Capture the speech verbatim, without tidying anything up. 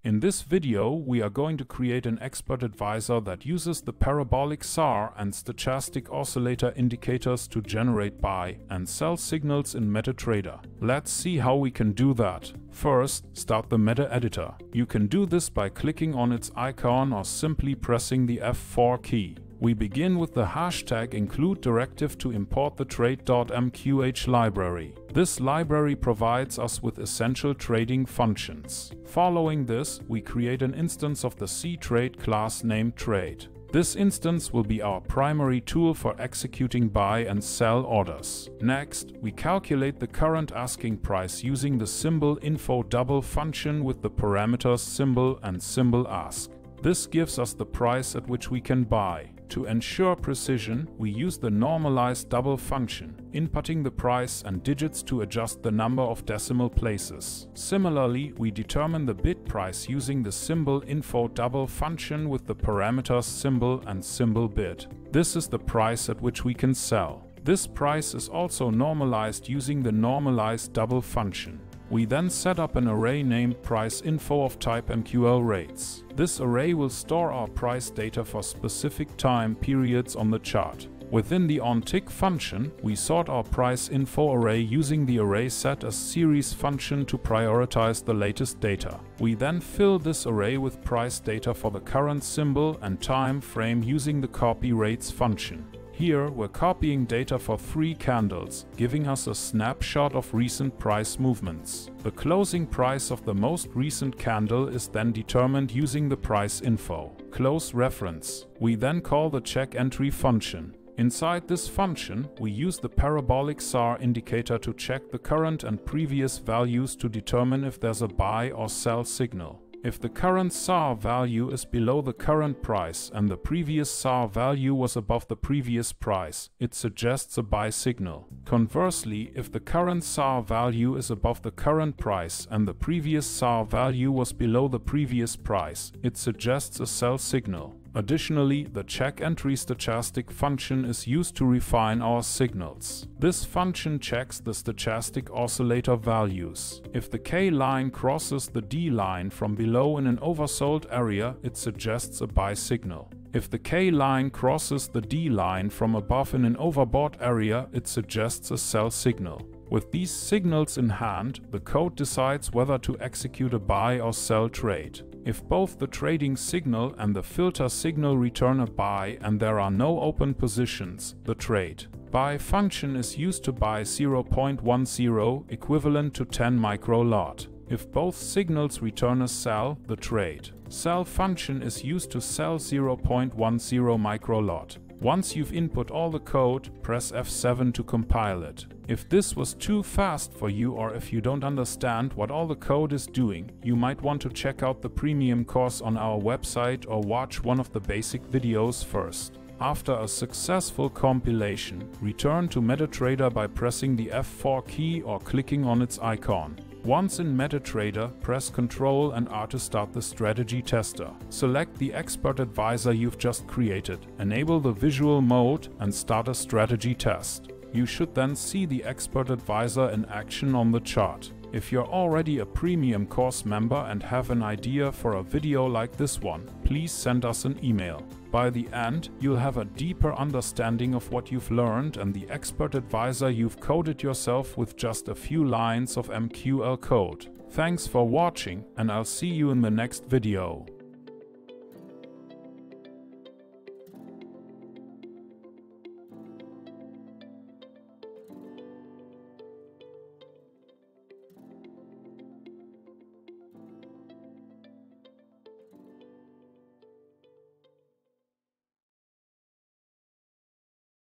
In this video, we are going to create an expert advisor that uses the Parabolic S A R and Stochastic Oscillator indicators to generate buy and sell signals in MetaTrader. Let's see how we can do that. First, start the MetaEditor. You can do this by clicking on its icon or simply pressing the F four key. We begin with the hashtag include directive to import the Trade dot M Q H library. This library provides us with essential trading functions. Following this, we create an instance of the C-Trade class named Trade. This instance will be our primary tool for executing buy and sell orders. Next, we calculate the current asking price using the symbol info double function with the parameters symbol and symbol ask. This gives us the price at which we can buy. To ensure precision, we use the normalized double function, inputting the price and digits to adjust the number of decimal places. Similarly, we determine the bid price using the symbol info double function with the parameters symbol and symbol bid. This is the price at which we can sell. This price is also normalized using the normalized double function. We then set up an array named price info of type M Q L rates. This array will store our price data for specific time periods on the chart. Within the onTick function, we sort our price info array using the array set as series function to prioritize the latest data. We then fill this array with price data for the current symbol and time frame using the copy rates function. Here, we're copying data for three candles, giving us a snapshot of recent price movements. The closing price of the most recent candle is then determined using the price info. Close reference. We then call the check entry function. Inside this function, we use the Parabolic S A R indicator to check the current and previous values to determine if there's a buy or sell signal. If the current S A R value is below the current price and the previous S A R value was above the previous price, it suggests a buy signal. Conversely, if the current S A R value is above the current price and the previous S A R value was below the previous price, it suggests a sell signal. Additionally, the check entry stochastic function is used to refine our signals. This function checks the stochastic oscillator values. If the K line crosses the D line from below in an oversold area, it suggests a buy signal. If the K line crosses the D line from above in an overbought area, it suggests a sell signal. With these signals in hand, the code decides whether to execute a buy or sell trade. If both the trading signal and the filter signal return a buy and there are no open positions, the trade buy function is used to buy zero point one zero, equivalent to ten micro lot. If both signals return a sell, the trade sell function is used to sell zero point one zero micro lot. Once you've input all the code, press F seven to compile it. If this was too fast for you or if you don't understand what all the code is doing, you might want to check out the premium course on our website or watch one of the basic videos first. After a successful compilation, return to MetaTrader by pressing the F four key or clicking on its icon. Once in MetaTrader, press Control and R to start the strategy tester. Select the expert advisor you've just created, enable the visual mode and start a strategy test. You should then see the expert advisor in action on the chart. If you're already a premium course member and have an idea for a video like this one, please send us an email. By the end, you'll have a deeper understanding of what you've learned and the expert advisor you've coded yourself with just a few lines of M Q L code. Thanks for watching, and I'll see you in the next video.